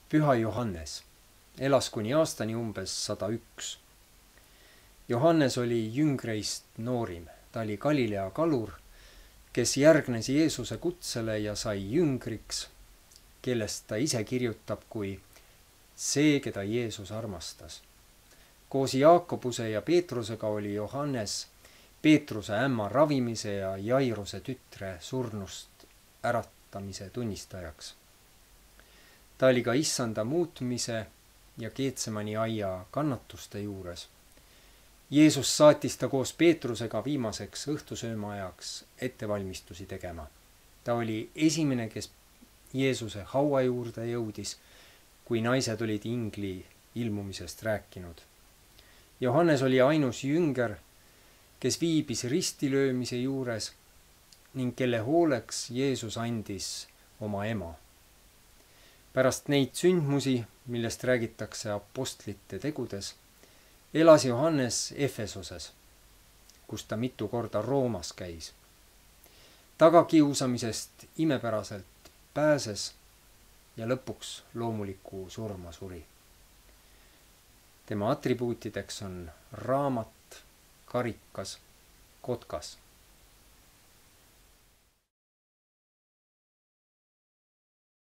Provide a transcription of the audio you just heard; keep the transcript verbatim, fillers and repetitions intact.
Püha Johannes elas kuni aastani umbes sada üks. Johannes oli jüngreist noorim, ta oli Galilea kalur, kes järgnes Jeesuse kutsele ja sai jüngriks, kellest ta ise kirjutab kui see, keda Jeesus armastas. Koos Jaakobuse ja Peetrusega oli Johannes Peetruse ämma ravimise ja Jairuse tütre surnust äratamise tunnistajaks. Ta oli ka issanda muutmise ja Keetsemani aia kannatuste juures. Jeesus saatis ta koos Peetrusega viimaseks õhtusööma ajaks ettevalmistusi tegema. Ta oli esimene, kes Jeesuse haua juurde jõudis, kui naised olid ingli ilmumisest rääkinud. Johannes oli ainus jünger, kes viibis ristilöömise juures ning kelle hooleks Jeesus andis oma ema. Pärast neid sündmusi, millest räägitakse apostlite tegudes, elas Johannes Efesoses, kus ta mitu korda Roomas käis. Tagakiusamisest imepäraselt pääses ja lõpuks loomuliku surma suri. Tema atribuutideks on raamat, karikas, kotkas